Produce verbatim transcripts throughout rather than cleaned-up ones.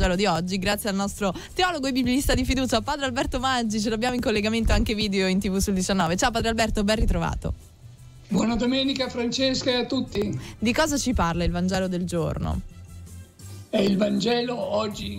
Vangelo di oggi, grazie al nostro teologo e biblista di fiducia, Padre Alberto Maggi. Ce l'abbiamo in collegamento anche video in tv sul diciannove. Ciao Padre Alberto, ben ritrovato. Buona domenica Francesca e a tutti. Di cosa ci parla il Vangelo del giorno? E il Vangelo oggi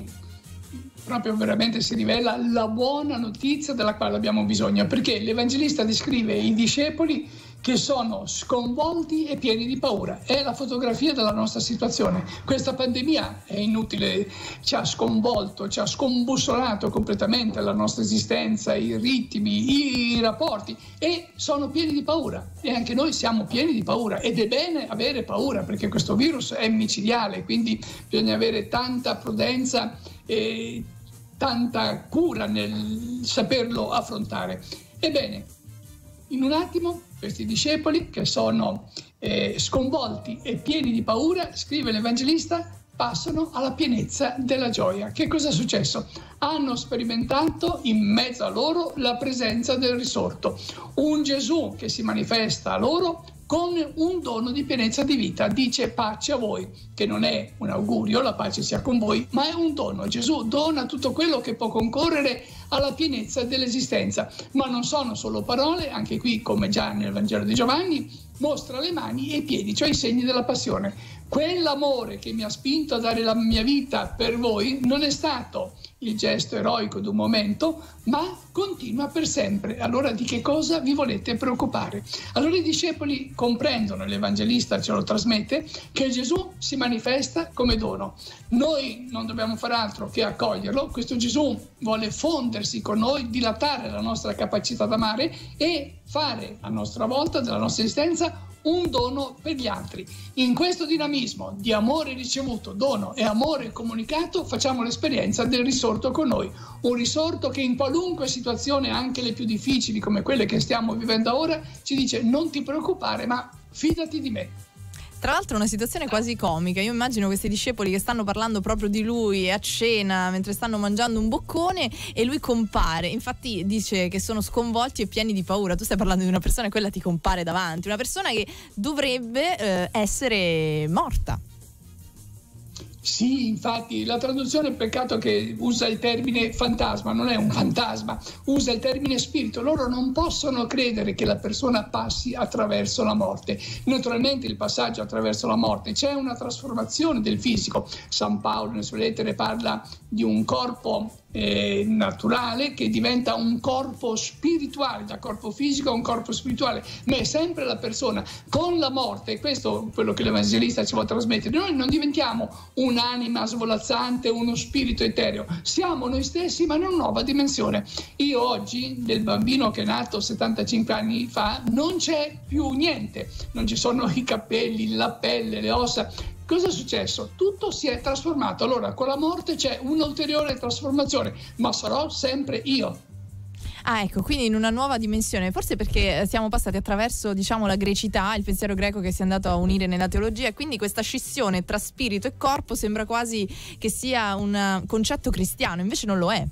proprio veramente si rivela la buona notizia della quale abbiamo bisogno, perché l'Evangelista descrive i discepoli che sono sconvolti e pieni di paura. È la fotografia della nostra situazione. Questa pandemia è inutile, ci ha sconvolto, ci ha scombussolato completamente la nostra esistenza, i ritmi, i rapporti, e sono pieni di paura. E anche noi siamo pieni di paura, ed è bene avere paura, perché questo virus è micidiale, quindi bisogna avere tanta prudenza e tanta cura nel saperlo affrontare. Ebbene, in un attimo questi discepoli che sono eh, sconvolti e pieni di paura, scrive l'Evangelista, passano alla pienezza della gioia. Che cosa è successo? Hanno sperimentato in mezzo a loro la presenza del risorto, un Gesù che si manifesta a loro con un dono di pienezza di vita. Dice pace a voi, che non è un augurio, la pace sia con voi, ma è un dono. Gesù dona tutto quello che può concorrere alla pienezza dell'esistenza. Ma non sono solo parole, anche qui come già nel Vangelo di Giovanni mostra le mani e i piedi, cioè i segni della passione. Quell'amore che mi ha spinto a dare la mia vita per voi non è stato il gesto eroico di un momento, ma continua per sempre. Allora di che cosa vi volete preoccupare? Allora i discepoli comprendono, l'Evangelista ce lo trasmette, che Gesù si manifesta come dono. Noi non dobbiamo fare altro che accoglierlo. Questo Gesù vuole fondersi con noi, dilatare la nostra capacità d'amare e fare a nostra volta della nostra esistenza un dono per gli altri. In questo dinamismo di amore ricevuto, dono e amore comunicato facciamo l'esperienza del risorto con noi, un risorto che in qualunque situazione, anche le più difficili come quelle che stiamo vivendo ora, ci dice non ti preoccupare, ma fidati di me. Tra l'altro una situazione quasi comica. Io immagino questi discepoli che stanno parlando proprio di lui a cena mentre stanno mangiando un boccone e lui compare. Infatti dice che sono sconvolti e pieni di paura. Tu stai parlando di una persona e quella ti compare davanti, una persona che dovrebbe eh, essere morta. Sì, infatti la traduzione, peccato che usa il termine fantasma, non è un fantasma, usa il termine spirito. Loro non possono credere che la persona passi attraverso la morte. Naturalmente il passaggio attraverso la morte, c'è una trasformazione del fisico. San Paolo nelle sue lettere parla di un corpo eh, naturale che diventa un corpo spirituale, da corpo fisico a un corpo spirituale, ma è sempre la persona. Con la morte, questo è quello che l'Evangelista ci vuole trasmettere, noi non diventiamo un'anima svolazzante, uno spirito etereo, siamo noi stessi ma in una nuova dimensione. Io oggi, del bambino che è nato settantacinque anni fa, non c'è più niente, non ci sono i capelli, la pelle, le ossa. Cosa è successo? Tutto si è trasformato. Allora con la morte c'è un'ulteriore trasformazione, ma sarò sempre io. Ah, ecco, quindi in una nuova dimensione, forse perché siamo passati attraverso, diciamo, la grecità, il pensiero greco che si è andato a unire nella teologia, e quindi questa scissione tra spirito e corpo sembra quasi che sia un concetto cristiano, invece non lo è.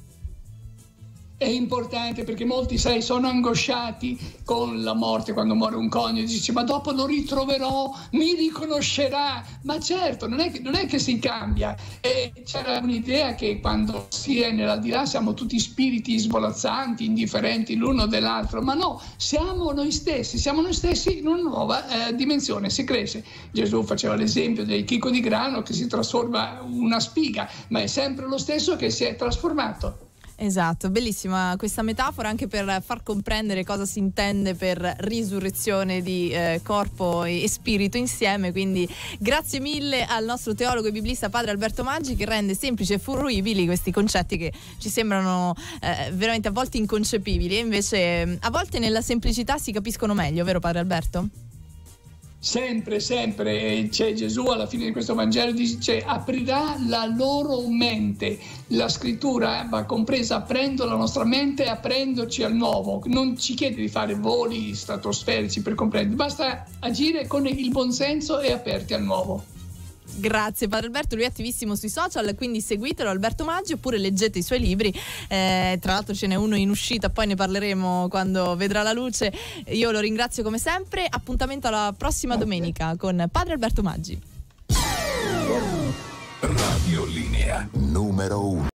È importante perché molti, sai, sono angosciati con la morte, quando muore un coniuge, dici ma dopo lo ritroverò, mi riconoscerà. Ma certo, non è che, non è che si cambia. E c'era un'idea che quando si è nell'aldilà siamo tutti spiriti svolazzanti, indifferenti l'uno dell'altro, ma no, siamo noi stessi, siamo noi stessi in una nuova eh, dimensione, si cresce. Gesù faceva l'esempio del chicco di grano che si trasforma in una spiga, ma è sempre lo stesso che si è trasformato. Esatto, bellissima questa metafora anche per far comprendere cosa si intende per risurrezione di eh, corpo e spirito insieme. Quindi grazie mille al nostro teologo e biblista Padre Alberto Maggi, che rende semplici e fruibili questi concetti che ci sembrano eh, veramente a volte inconcepibili, e invece a volte nella semplicità si capiscono meglio, vero Padre Alberto? Sempre, sempre c'è Gesù alla fine di questo Vangelo, dice aprirà la loro mente. La scrittura va compresa aprendo la nostra mente e aprendoci al nuovo. Non ci chiede di fare voli stratosferici per comprendere, basta agire con il buonsenso e aperti al nuovo. Grazie Padre Alberto, lui è attivissimo sui social, quindi seguitelo, Alberto Maggi, oppure leggete i suoi libri, eh, tra l'altro ce n'è uno in uscita, poi ne parleremo quando vedrà la luce. Io lo ringrazio come sempre, appuntamento alla prossima domenica con Padre Alberto Maggi. Radio Linea. compagnia numero uno.